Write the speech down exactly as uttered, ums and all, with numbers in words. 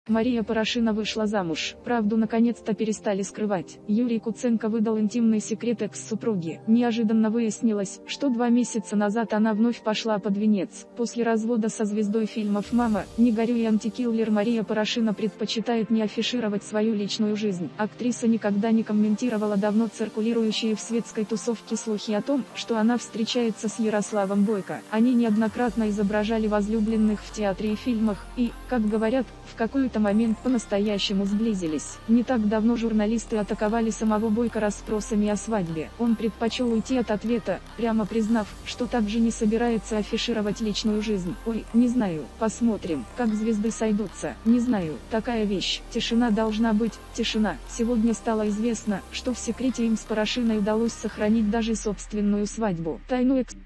Мария Порошина вышла замуж. Правду наконец-то перестали скрывать. Юрий Куценко выдал интимный секрет экс-супруги. Неожиданно выяснилось, что два месяца назад она вновь пошла под венец. После развода со звездой фильмов «Мама», «Не горюй» и «Антикиллер» Мария Порошина предпочитает не афишировать свою личную жизнь. Актриса никогда не комментировала давно циркулирующие в светской тусовке слухи о том, что она встречается с Ярославом Бойко. Они неоднократно изображали возлюбленных в театре и фильмах, и, как говорят, в какой-то момент по-настоящему сблизились. Не так давно журналисты атаковали самого Бойко расспросами о свадьбе. Он предпочел уйти от ответа, прямо признав, что также не собирается афишировать личную жизнь. Ой, не знаю, посмотрим, как звезды сойдутся. Не знаю, такая вещь. Тишина должна быть, тишина. Сегодня стало известно, что в секрете им с Порошиной удалось сохранить даже собственную свадьбу. Тайну экс...